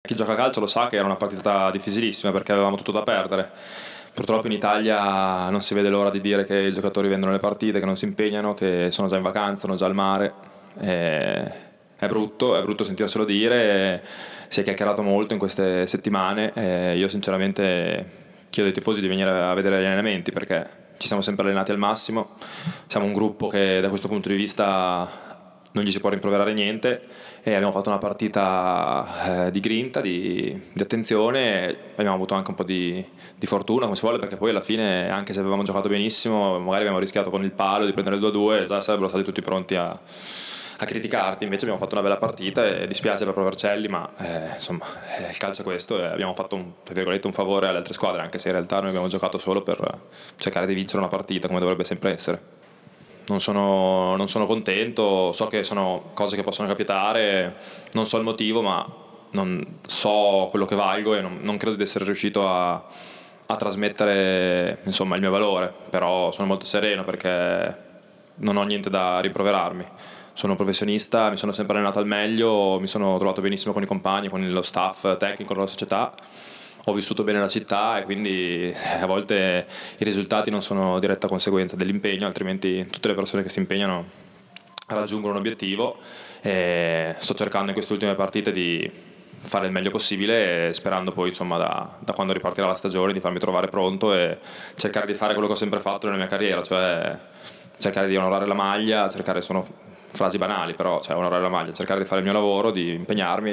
Chi gioca a calcio lo sa che era una partita difficilissima perché avevamo tutto da perdere. Purtroppo in Italia non si vede l'ora di dire che i giocatori vendono le partite, che non si impegnano, che sono già in vacanza, sono già al mare. È brutto sentirselo dire. Si è chiacchierato molto in queste settimane. Io sinceramente chiedo ai tifosi di venire a vedere gli allenamenti perché ci siamo sempre allenati al massimo. Siamo un gruppo che da questo punto di vista non gli si può rimproverare niente e abbiamo fatto una partita di grinta, di attenzione. Abbiamo avuto anche un po' di fortuna come si vuole, perché poi alla fine, anche se avevamo giocato benissimo, magari abbiamo rischiato con il palo di prendere il 2-2 e già sarebbero stati tutti pronti a criticarti. Invece abbiamo fatto una bella partita e dispiace per Provercelli, ma insomma il calcio è questo e abbiamo fatto un favore alle altre squadre, anche se in realtà noi abbiamo giocato solo per cercare di vincere una partita come dovrebbe sempre essere. Non sono contento, so che sono cose che possono capitare, non so il motivo, ma non so quello che valgo e non credo di essere riuscito a trasmettere, insomma, il mio valore. Però sono molto sereno perché non ho niente da rimproverarmi. Sono un professionista, mi sono sempre allenato al meglio, mi sono trovato benissimo con i compagni, con lo staff tecnico della società. Ho vissuto bene la città e quindi a volte i risultati non sono diretta conseguenza dell'impegno, altrimenti tutte le persone che si impegnano raggiungono un obiettivo. E sto cercando in queste ultime partite di fare il meglio possibile, sperando poi, insomma, da quando ripartirà la stagione, di farmi trovare pronto e cercare di fare quello che ho sempre fatto nella mia carriera, cioè cercare di onorare la maglia, sono frasi banali, però cioè onorare la maglia, cercare di fare il mio lavoro, di impegnarmi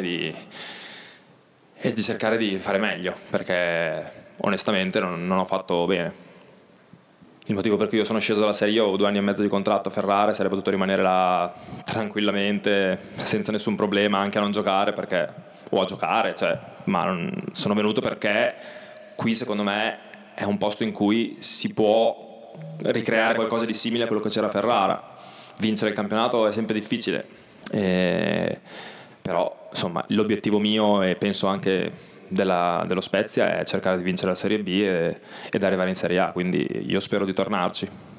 e di cercare di fare meglio, perché onestamente non ho fatto bene. Il motivo per cui io sono sceso dalla Serie, io ho 2 anni e mezzo di contratto a Ferrara, sarei potuto rimanere là tranquillamente senza nessun problema, anche a non giocare, perché o a giocare, cioè, ma sono venuto perché qui secondo me è un posto in cui si può ricreare qualcosa di simile a quello che c'era a Ferrara. Vincere il campionato è sempre difficile, però insomma l'obiettivo mio e penso anche dello Spezia è cercare di vincere la Serie B ed arrivare in Serie A, quindi io spero di tornarci.